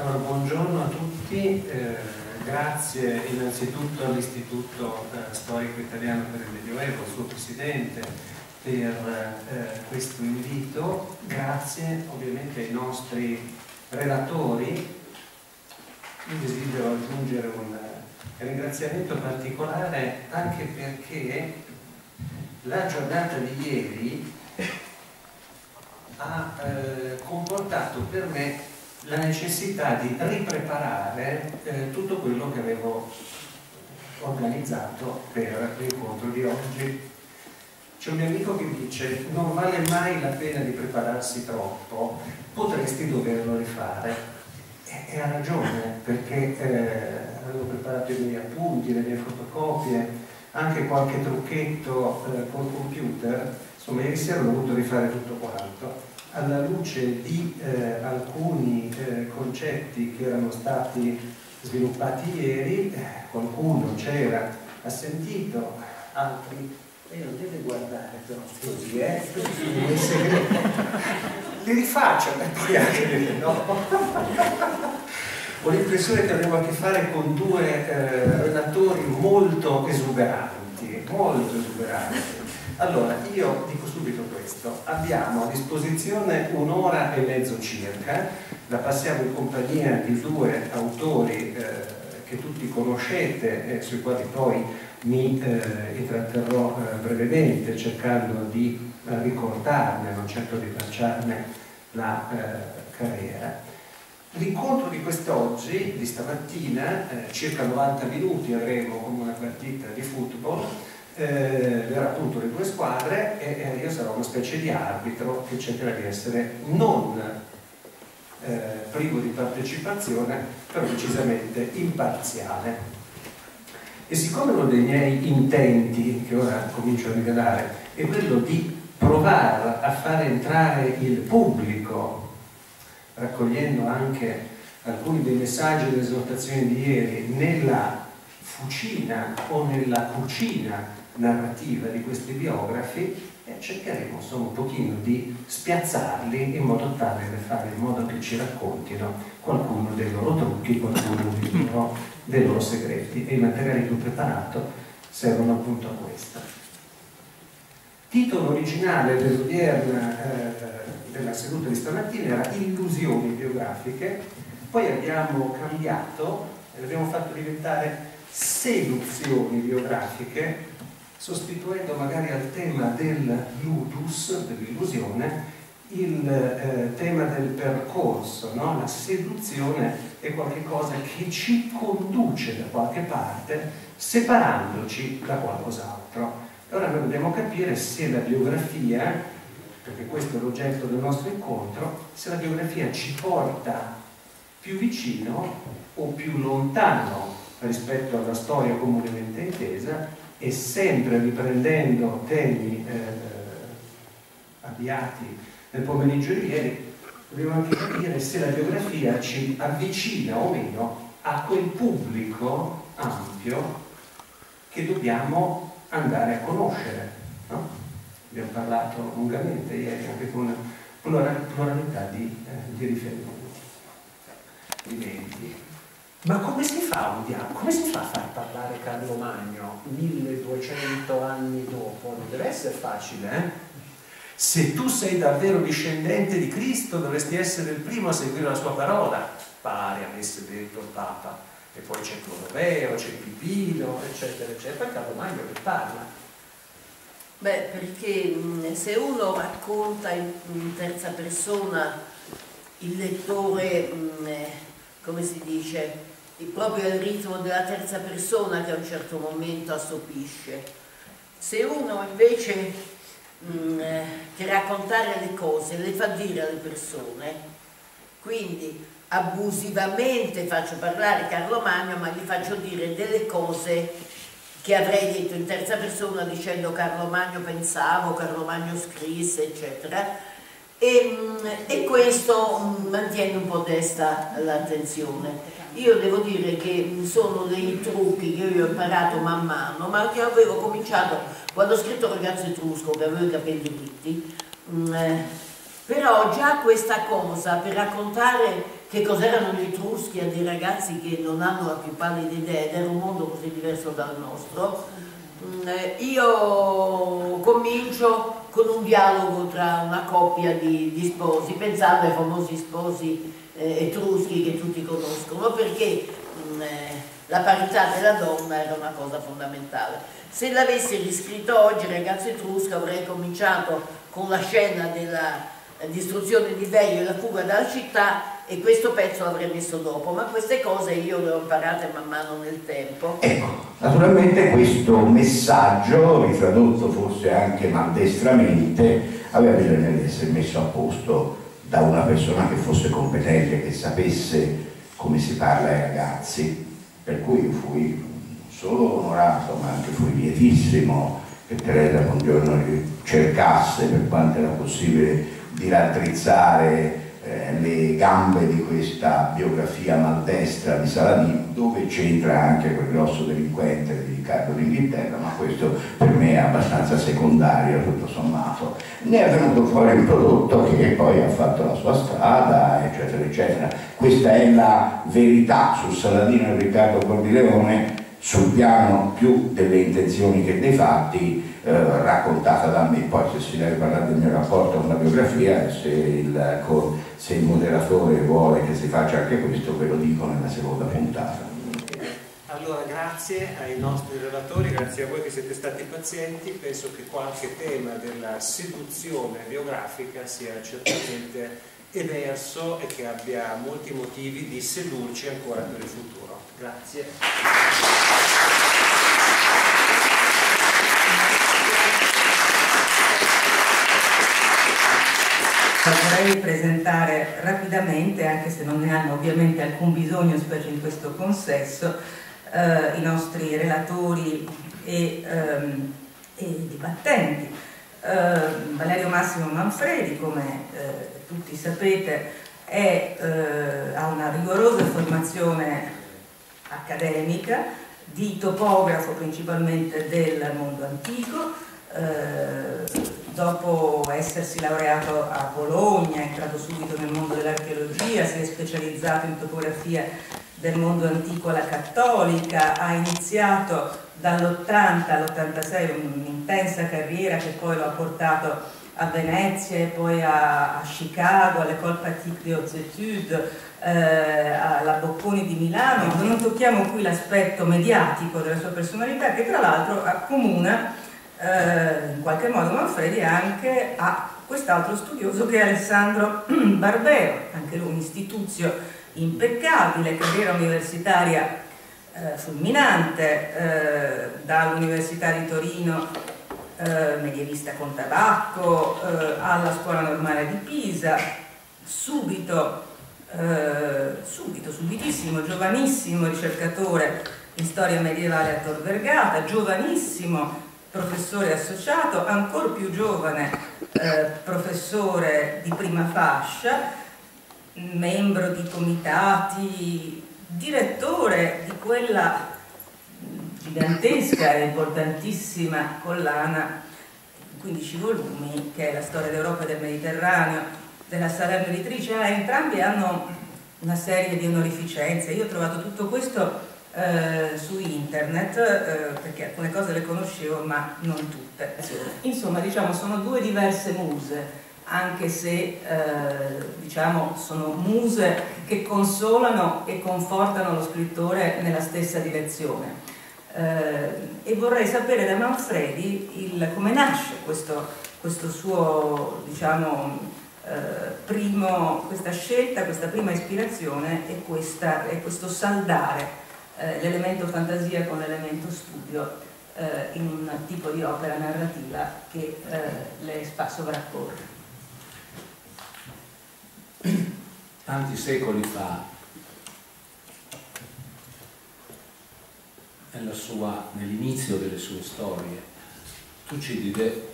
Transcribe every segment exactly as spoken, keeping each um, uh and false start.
Allora, buongiorno a tutti, eh, grazie innanzitutto all'Istituto eh, Storico Italiano per il Medioevo, al suo Presidente, per eh, questo invito, grazie ovviamente ai nostri relatori. Io desidero aggiungere un ringraziamento particolare anche perché la giornata di ieri ha eh, comportato per me la necessità di ripreparare eh, tutto quello che avevo organizzato per l'incontro di oggi. C'è un mio amico che dice: non vale mai la pena di prepararsi troppo, potresti doverlo rifare. E, e ha ragione, perché eh, avevo preparato i miei appunti, le mie fotocopie, anche qualche trucchetto eh, col computer. Insomma, ieri sera ho dovuto rifare tutto quanto. Alla luce di eh, alcuni eh, concetti che erano stati sviluppati ieri, eh, qualcuno c'era, ha sentito, altri, e non deve guardare però così, eh, è segreto, li rifaccio e poi anche dire no. Ho l'impressione che avevo a che fare con due eh, relatori molto esuberanti, molto esuberanti. Allora, io dico subito questo: abbiamo a disposizione un'ora e mezzo circa, la passiamo in compagnia di due autori eh, che tutti conoscete, eh, sui quali poi mi eh, intratterrò eh, brevemente, cercando di eh, ricordarne, non certo di tracciarne la eh, carriera. L'incontro di quest'oggi, di stamattina, eh, circa novanta minuti avremo come una partita di football. Eh, verrà appunto le due squadre e eh, io sarò una specie di arbitro che cercherà di essere non eh, privo di partecipazione, però decisamente imparziale. E siccome uno dei miei intenti, che ora comincio a rivelare, è quello di provare a far entrare il pubblico, raccogliendo anche alcuni dei messaggi e delle esortazioni di ieri, nella fucina o nella cucina narrativa di questi biografi, e cercheremo insomma un pochino di spiazzarli in modo tale da fare in modo che ci raccontino qualcuno dei loro trucchi, qualcuno dei loro, dei loro segreti, e i materiali che ho preparato servono appunto a questo. Titolo originale dell'odierna eh, della seduta di stamattina era Illusioni biografiche, poi abbiamo cambiato e l'abbiamo fatto diventare Seduzioni biografiche, sostituendo magari al tema del ludus, dell'illusione, il eh, tema del percorso, no? La seduzione è qualcosa che ci conduce da qualche parte, separandoci da qualcos'altro. E ora noi dobbiamo capire se la biografia, perché questo è l'oggetto del nostro incontro, se la biografia ci porta più vicino o più lontano rispetto alla storia comunemente intesa, e sempre riprendendo temi eh, avviati nel pomeriggio di ieri, dobbiamo anche capire se la biografia ci avvicina o meno a quel pubblico ampio che dobbiamo andare a conoscere, no? Abbiamo parlato lungamente ieri anche con una pluralità di, eh, di riferimenti, di menti. Ma come si fa un dialogo? Come si fa a far parlare Carlo Magno milleduecento anni dopo? Non deve essere facile, eh? Se tu sei davvero discendente di Cristo, dovresti essere il primo a seguire la sua parola, pare avesse detto il Papa. E poi c'è Clodoveo, c'è Pipino, eccetera, eccetera. Poi Carlo Magno che parla. Beh, perché mh, se uno racconta in, in terza persona, il lettore, mh, come si dice, proprio il ritmo della terza persona che a un certo momento assopisce. Se uno invece mh, che raccontare le cose le fa dire alle persone, quindi abusivamente faccio parlare Carlo Magno, ma gli faccio dire delle cose che avrei detto in terza persona dicendo Carlo Magno pensavo, Carlo Magno scrisse, eccetera, e, e questo mantiene un po' desta l'attenzione. Io devo dire che sono dei trucchi che io ho imparato man mano, ma che avevo cominciato quando ho scritto Ragazzo Etrusco, che avevo i capelli dritti, Però già questa cosa, per raccontare che cos'erano gli Etruschi a dei ragazzi che non hanno la più pallida idea ed era un mondo così diverso dal nostro, io comincio con un dialogo tra una coppia di, di sposi, pensando ai famosi sposi eh, etruschi che tutti conoscono, perché mh, eh, la parità della donna era una cosa fondamentale. Se l'avessi riscritto oggi, Ragazzo Etrusco, avrei cominciato con la scena della distruzione di Veio e la fuga dalla città, e questo pezzo l'avrei messo dopo, ma queste cose io le ho imparate man mano nel tempo. Ecco, naturalmente questo messaggio, ritradotto forse anche maldestramente, aveva bisogno di essere messo a posto da una persona che fosse competente, che sapesse come si parla ai ragazzi, per cui io fui non solo onorato, ma anche fui lietissimo che Teresa Bongiorno cercasse, per quanto era possibile, di raddrizzare eh, le gambe di questa biografia maldestra di Saladino, dove c'entra anche quel grosso delinquente di Riccardo d'Inghilterra, ma questo per me è abbastanza secondario, tutto sommato. Ne è venuto fuori un prodotto che poi ha fatto la sua strada, eccetera, eccetera. Questa è la verità su Saladino e Riccardo Cordileone, sul piano più delle intenzioni che dei fatti, eh, raccontata da me. Poi se si deve parlare del mio rapporto con la biografia, se il, se il moderatore vuole che si faccia anche questo, ve lo dico nella seconda puntata. Allora, grazie ai nostri relatori, grazie a voi che siete stati pazienti. Penso che qualche tema della seduzione biografica sia certamente emerso e che abbia molti motivi di sedurci ancora per il futuro. Grazie. Vorrei presentare rapidamente, anche se non ne hanno ovviamente alcun bisogno, specie in questo consesso, eh, i nostri relatori e, ehm, e dibattenti. Eh, Valerio Massimo Manfredi, come eh, tutti sapete, è, eh, ha una rigorosa formazione accademica, di topografo principalmente del mondo antico. Eh, dopo essersi laureato a Bologna, è entrato subito nel mondo dell'archeologia, si è specializzato in topografia del mondo antico alla cattolica, ha iniziato dall'ottanta all'ottantasei un'intensa carriera che poi lo ha portato a Venezia e poi a, a Chicago, all'École pratique des hautes études, eh, alla Bocconi di Milano. Non tocchiamo qui l'aspetto mediatico della sua personalità, che tra l'altro accomuna in qualche modo Manfredi anche a quest'altro studioso che è Alessandro Barbero, anche lui un'istituzio impeccabile, carriera universitaria eh, fulminante, eh, dall'Università di Torino, eh, medievista con tabacco, eh, alla Scuola Normale di Pisa, subito, eh, subito, subitissimo, giovanissimo ricercatore in storia medievale a Tor Vergata, giovanissimo professore associato, ancora più giovane eh, professore di prima fascia, membro di comitati, direttore di quella gigantesca e importantissima collana, quindici volumi, che è la storia d'Europa e del Mediterraneo, della Salerno Editrice. Ah, entrambi hanno una serie di onorificenze. Io ho trovato tutto questo Eh, su internet, eh, perché alcune cose le conoscevo ma non tutte. Insomma, diciamo, sono due diverse muse, anche se eh, diciamo, sono muse che consolano e confortano lo scrittore nella stessa direzione. Eh, e vorrei sapere da Manfredi il, come nasce questo, questo suo, diciamo, eh, primo, questa scelta, questa prima ispirazione e, questa, e questo saldare l'elemento fantasia con l'elemento studio eh, in un tipo di opera narrativa che eh, le fa sovrapporre. Tanti secoli fa, nell'inizio delle sue storie, Tucidide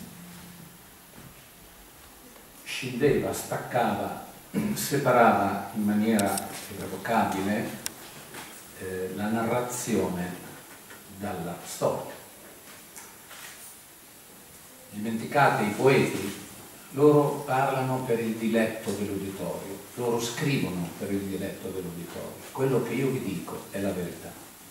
scindeva, staccava, separava in maniera irrevocabile Eh, la narrazione dalla storia. Dimenticate i poeti, loro parlano per il diletto dell'uditorio, loro scrivono per il diletto dell'uditorio. Quello che io vi dico è la verità.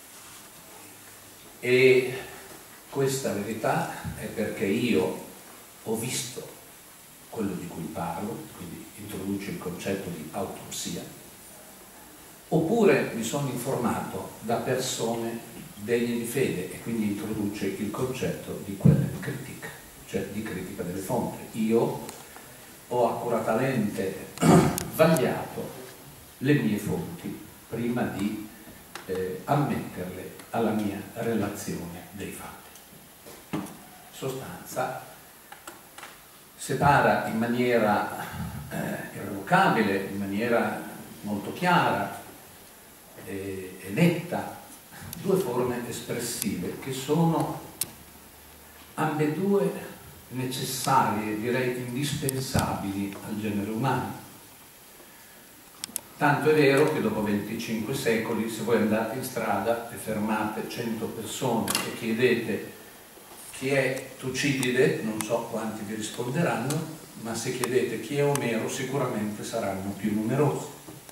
E questa verità è perché io ho visto quello di cui parlo, quindi introduce il concetto di autopsia, oppure mi sono informato da persone degne di fede e quindi introduce il concetto di quelle di critica, cioè di critica delle fonti. Io ho accuratamente vagliato le mie fonti prima di eh, ammetterle alla mia relazione dei fatti. In sostanza separa in maniera eh, irrevocabile, in maniera molto chiara e, e netta, due forme espressive che sono ambedue necessarie, direi indispensabili al genere umano. Tanto è vero che dopo venticinque secoli, se voi andate in strada e fermate cento persone e chiedete chi è Tucidide, non so quanti vi risponderanno, ma se chiedete chi è Omero sicuramente saranno più numerosi.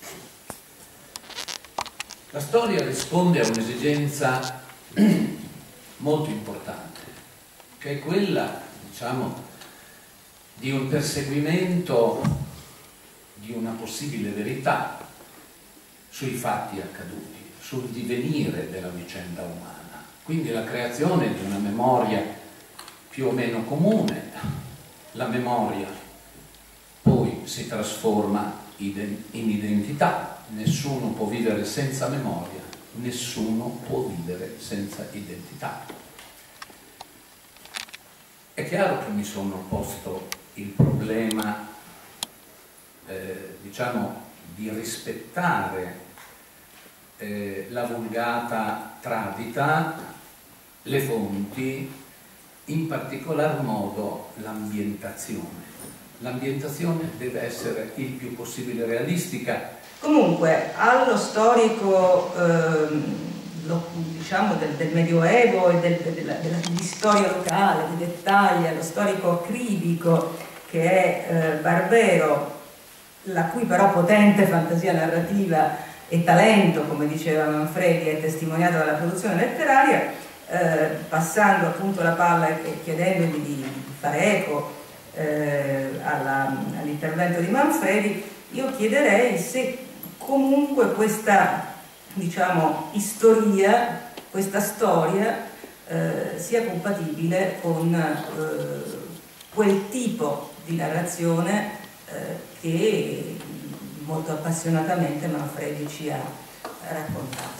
La storia risponde a un'esigenza molto importante, che è quella, diciamo, di un perseguimento di una possibile verità sui fatti accaduti, sul divenire della vicenda umana. Quindi la creazione di una memoria più o meno comune. La memoria poi si trasforma in identità. Nessuno può vivere senza memoria, nessuno può vivere senza identità. È chiaro che mi sono posto il problema, eh, diciamo, di rispettare eh, la vulgata tradita, le fonti, in particolar modo l'ambientazione. L'ambientazione deve essere il più possibile realistica. Comunque, allo storico, ehm, lo, diciamo, del, del Medioevo e del, della, della, di storia locale, di dettagli, allo storico acribico che è eh, Barbero, la cui però potente fantasia narrativa e talento, come diceva Manfredi, è testimoniato dalla produzione letteraria. Eh, passando appunto la palla e chiedendogli di, di fare eco eh, all'intervento di Manfredi, io chiederei se comunque questa, diciamo, istoria, questa storia eh, sia compatibile con eh, quel tipo di narrazione eh, che molto appassionatamente Manfredi ci ha raccontato.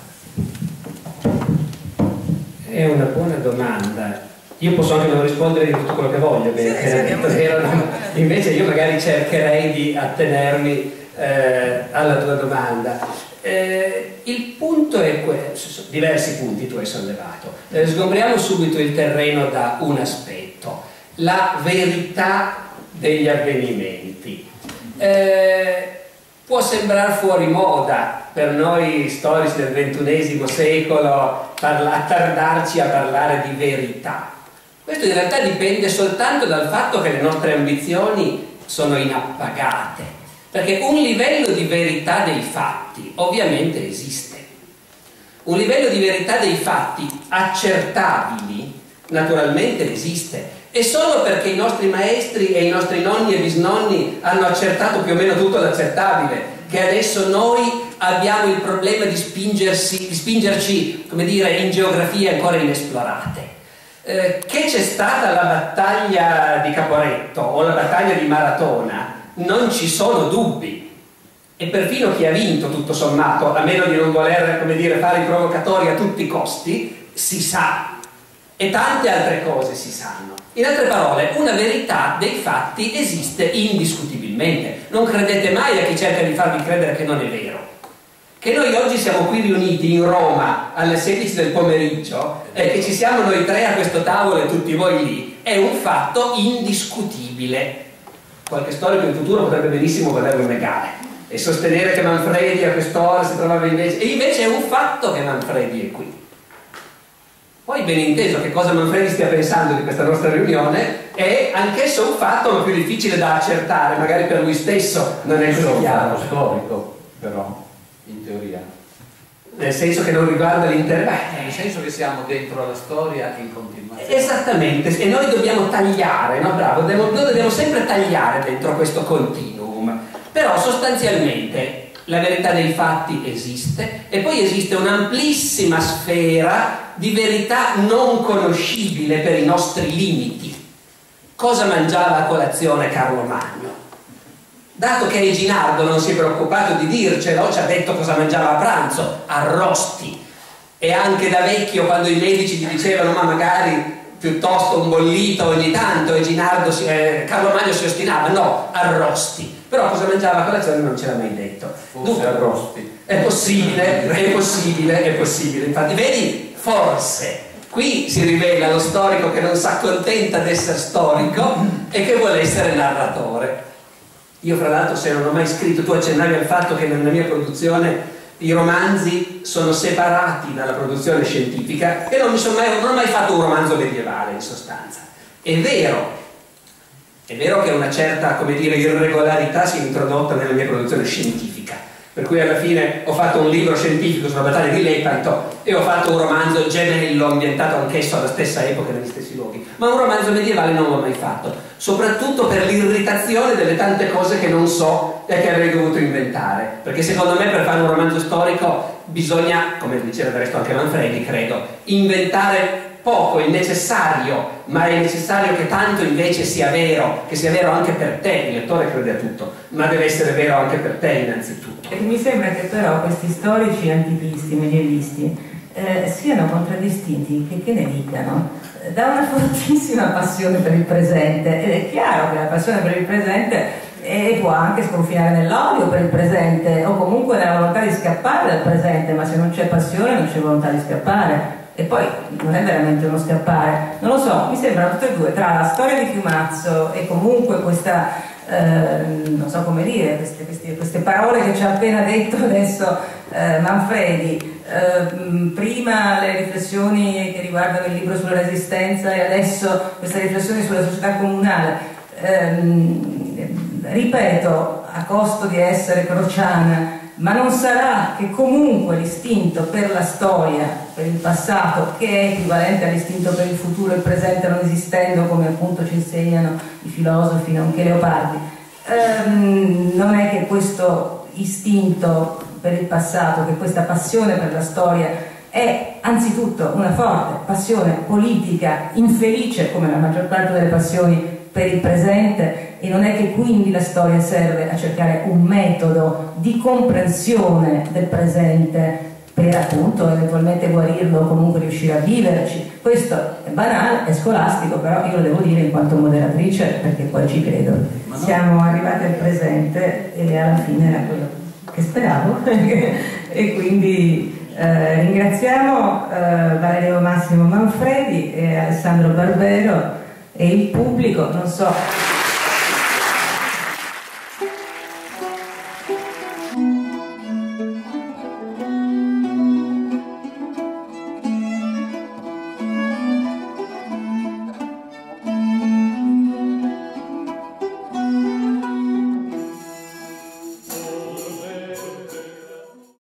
È una buona domanda. Io posso anche non rispondere di tutto quello che voglio, bene, sì, sì, erano, invece io magari cercherei di attenermi eh, alla tua domanda. Eh, il punto è questo, diversi punti tu hai sollevato. Eh, sgombriamo subito il terreno da un aspetto, la verità degli avvenimenti. Eh, può sembrare fuori moda per noi storici del ventunesimo secolo attardarci a parlare di verità. Questo in realtà dipende soltanto dal fatto che le nostre ambizioni sono inappagate, perché un livello di verità dei fatti ovviamente esiste. Un livello di verità dei fatti accertabili naturalmente esiste, e solo perché i nostri maestri e i nostri nonni e bisnonni hanno accertato più o meno tutto l'accettabile che adesso noi abbiamo il problema di, spingersi, di spingerci, come dire, in geografie ancora inesplorate. Eh, che c'è stata la battaglia di Caporetto o la battaglia di Maratona, non ci sono dubbi. E perfino chi ha vinto, tutto sommato, a meno di non voler, come dire, fare i provocatori a tutti i costi, si sa. E tante altre cose si sanno. In altre parole, una verità dei fatti esiste indiscutibilmente. Non credete mai a chi cerca di farvi credere che non è vero. Che noi oggi siamo qui riuniti in Roma alle sedici del pomeriggio e che ci siamo noi tre a questo tavolo e tutti voi lì, è un fatto indiscutibile. Qualche storico in futuro potrebbe benissimo volerlo negare e sostenere che Manfredi a quest'ora si trovava invece... E invece è un fatto che Manfredi è qui. Poi ben inteso che cosa Manfredi stia pensando di questa nostra riunione è anch'esso un fatto, ma più difficile da accertare, magari per lui stesso non è così chiaro. Storico, però, in teoria. Nel senso che non riguarda l'intero... Nel senso che siamo dentro la storia in continuazione. Esattamente, e noi dobbiamo tagliare, no? Bravo, dobbiamo, noi dobbiamo sempre tagliare dentro questo continuum, però sostanzialmente la verità dei fatti esiste e poi esiste un'amplissima sfera di verità non conoscibile per i nostri limiti. Cosa mangiava a colazione Carlo Magno? Dato che Eginardo non si è preoccupato di dircelo, ci ha detto cosa mangiava a pranzo, arrosti. E anche da vecchio, quando i medici gli dicevano ma magari piuttosto un bollito ogni tanto, Eginardo si, eh, Carlo Magno si ostinava, no, arrosti. Però cosa mangiava a colazione non ce l'ha mai detto. Forse arrosti. È possibile, è possibile, è possibile. Infatti, vedi, forse. Qui si rivela lo storico che non si accontenta di essere storico e che vuole essere narratore. Io fra l'altro, se non ho mai scritto, tu accennavi al fatto che nella mia produzione i romanzi sono separati dalla produzione scientifica e non, mi sono mai, non ho mai fatto un romanzo medievale in sostanza. È vero, è vero che una certa, come dire, irregolarità si è introdotta nella mia produzione scientifica, per cui alla fine ho fatto un libro scientifico sulla battaglia di Lepanto e ho fatto un romanzo gemello ambientato anch'esso alla stessa epoca negli stessi luoghi, ma un romanzo medievale non l'ho mai fatto, soprattutto per l'irritazione delle tante cose che non so e che avrei dovuto inventare, perché secondo me per fare un romanzo storico bisogna, come diceva del resto anche Manfredi, credo, inventare poco, il necessario, ma è necessario che tanto invece sia vero, che sia vero anche per te. Il lettore crede a tutto, ma deve essere vero anche per te innanzitutto. E mi sembra che però questi storici antichisti, medievisti, eh, siano contraddistinti, che, che ne dicano, da una fortissima passione per il presente. Ed è chiaro che la passione per il presente e può anche sconfinare nell'odio per il presente o comunque nella volontà di scappare dal presente, ma se non c'è passione non c'è volontà di scappare. E poi non è veramente uno scappare, non lo so, mi sembrano tutte e due, tra la storia di Piumazzo e comunque questa, eh, non so come dire, queste, queste, queste parole che ci ha appena detto adesso eh, Manfredi, eh, prima le riflessioni che riguardano il libro sulla Resistenza e adesso queste riflessioni sulla società comunale, eh, ripeto, a costo di essere crociana, ma non sarà che comunque l'istinto per la storia, per il passato, che è equivalente all'istinto per il futuro e il presente non esistendo, come appunto ci insegnano i filosofi, nonché Leopardi, ehm, non è che questo istinto per il passato, che questa passione per la storia è anzitutto una forte passione politica, infelice come la maggior parte delle passioni per il presente, e non è che quindi la storia serve a cercare un metodo di comprensione del presente per appunto eventualmente guarirlo o comunque riuscire a viverci. Questo è banale, è scolastico, però io lo devo dire in quanto moderatrice perché poi ci credo. No. Siamo arrivati al presente e alla fine era quello che speravo e quindi eh, ringraziamo eh, Valerio Massimo Manfredi e Alessandro Barbero e il pubblico, non so